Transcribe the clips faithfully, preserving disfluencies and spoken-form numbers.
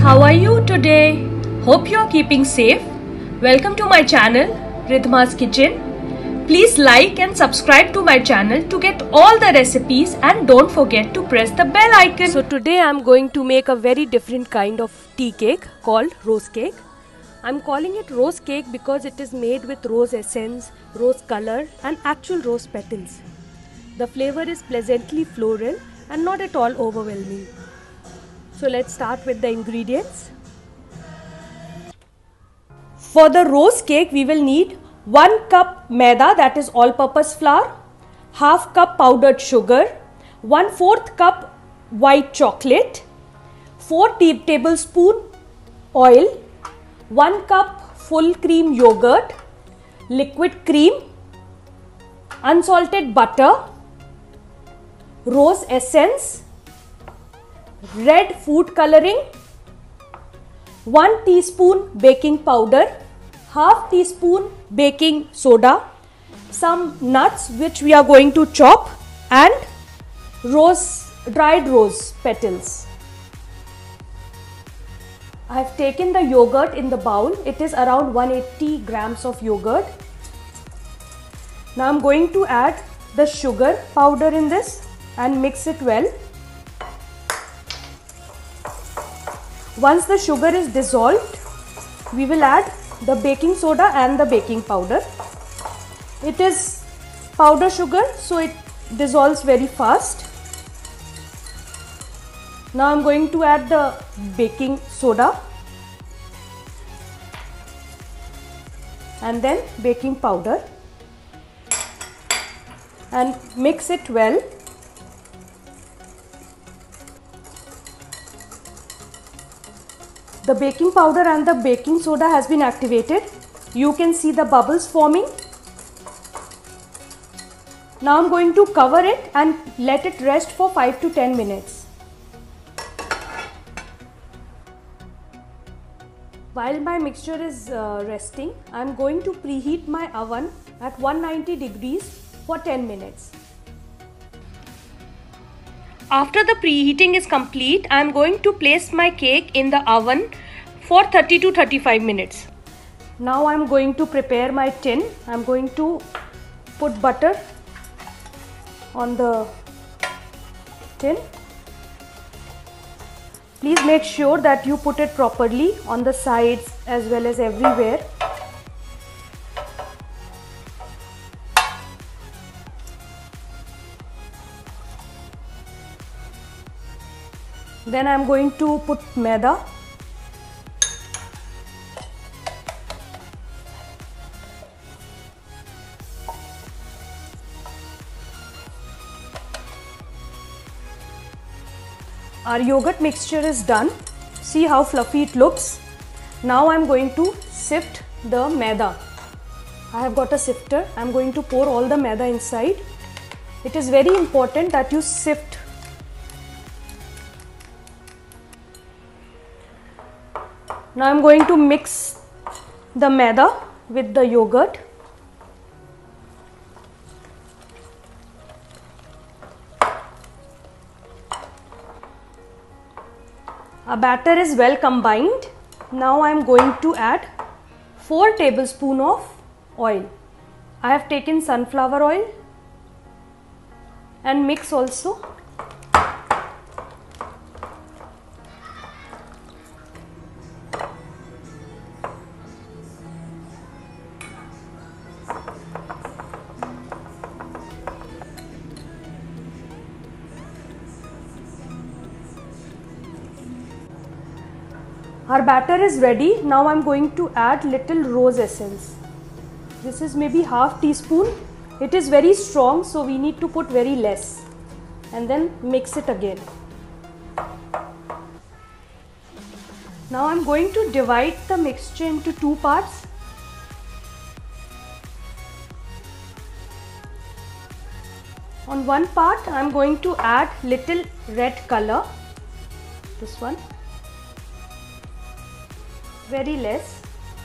How are you today? Hope you are keeping safe. Welcome to my channel Ridhma's Kitchen. Please like and subscribe to my channel to get all the recipes and don't forget to press the bell icon. So today I am going to make a very different kind of tea cake called rose cake. I am calling it rose cake because it is made with rose essence, rose color and actual rose petals. The flavor is pleasantly floral and not at all overwhelming. So let's start with the ingredients. For the rose cake we will need one cup maida, that is all purpose flour, half cup powdered sugar, one fourth cup white chocolate, four tablespoon oil, one cup full cream yogurt, liquid cream, unsalted butter, rose essence, red food coloring, one teaspoon baking powder, half teaspoon baking soda, some nuts which we are going to chop, and rose dried rose petals. I have taken the yogurt in the bowl. It is around one hundred eighty grams of yogurt. Now I am going to add the sugar powder in this and mix it well. Once the sugar is dissolved, we will add the baking soda and the baking powder. It is powder sugar, so it dissolves very fast. Now I am going to add the baking soda and then baking powder and mix it well. The baking powder and the baking soda has been activated. You can see the bubbles forming. Now I am going to cover it and let it rest for five to ten minutes. While my mixture is uh, resting, I am going to preheat my oven at one hundred ninety degrees for ten minutes. After the preheating is complete, I am going to place my cake in the oven for thirty to thirty-five minutes. Now I am going to prepare my tin. I am going to put butter on the tin. Please make sure that you put it properly on the sides as well as everywhere. Then I am going to put maida. Our yogurt mixture is done. See how fluffy it looks. Now I am going to sift the maida. I have got a sifter. I am going to pour all the maida inside. It is very important that you sift. Now I am going to mix the maida with the yogurt. Our batter is well combined. Now I am going to add four tablespoons of oil. I have taken sunflower oil and mix also. Our batter is ready. Now I am going to add little rose essence. This is maybe half teaspoon. It is very strong, so we need to put very less and then mix it again. Now I am going to divide the mixture into two parts. On one part I am going to add little red color. This one. Very less.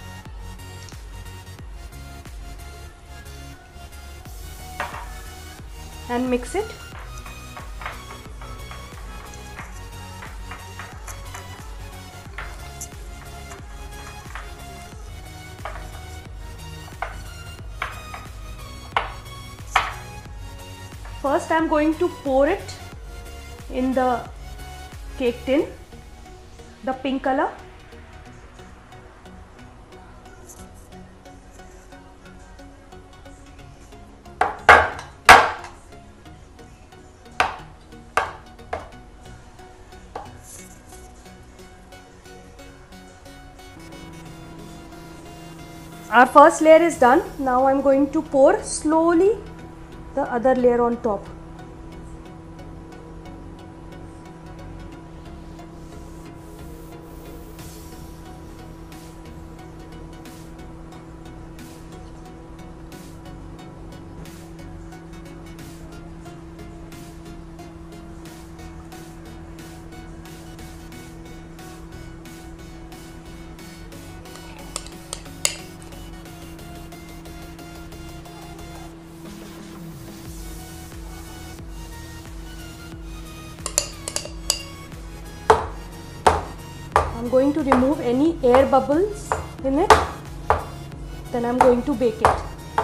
And mix it. First I am going to pour it in the cake tin, the pink color. Our first layer is done. Now I am going to pour slowly the other layer on top. I'm going to remove any air bubbles in it, then I'm going to bake it.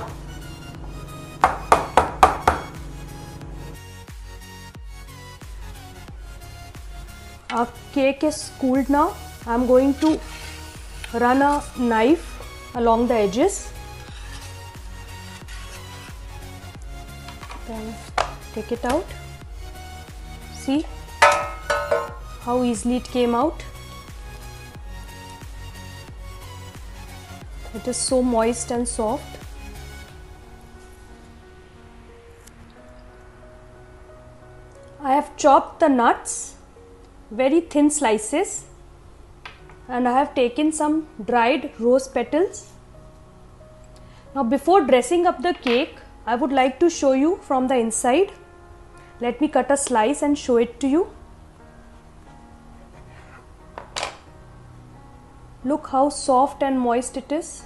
Our cake is cooled now. I'm going to run a knife along the edges. Then take it out. See how easily it came out. It is so moist and soft. I have chopped the nuts very thin slices and I have taken some dried rose petals. Now before dressing up the cake, I would like to show you from the inside. Let me cut a slice and show it to you. Look how soft and moist it is.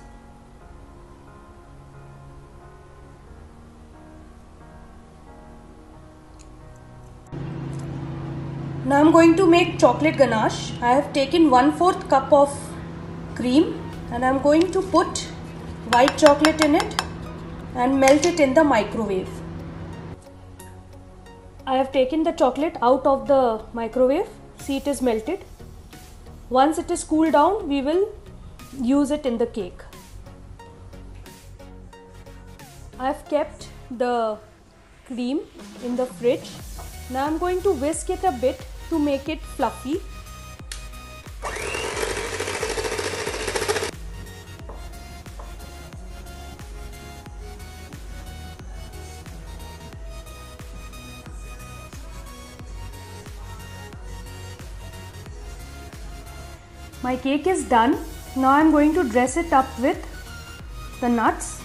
Now I am going to make chocolate ganache. I have taken one fourth cup of cream and I am going to put white chocolate in it and melt it in the microwave. I have taken the chocolate out of the microwave. See, it is melted. Once it is cooled down, we will use it in the cake. I have kept the cream in the fridge. Now I am going to whisk it a bit to make it fluffy. My cake is done. Now I am going to dress it up with the nuts.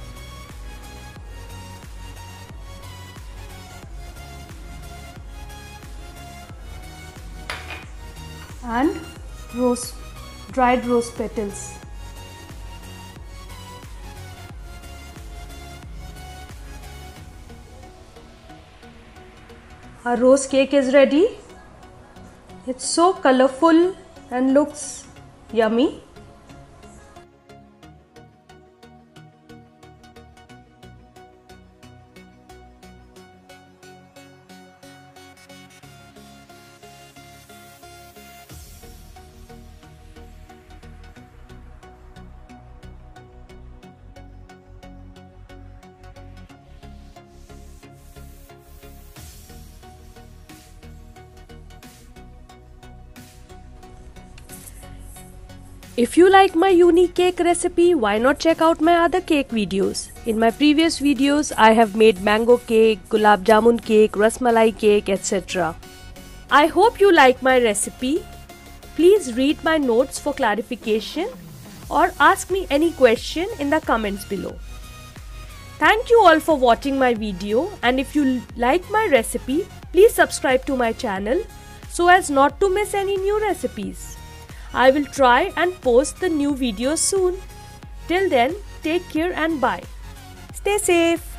And rose, dried rose petals. Our rose cake is ready. It's so colorful and looks yummy. If you like my unique cake recipe, why not check out my other cake videos. In my previous videos, I have made mango cake, gulab jamun cake, rasmalai cake, et cetera. I hope you like my recipe. Please read my notes for clarification or ask me any question in the comments below. Thank you all for watching my video, and if you like my recipe, please subscribe to my channel so as not to miss any new recipes. I will try and post the new videos soon. Till then, take care and bye. Stay safe.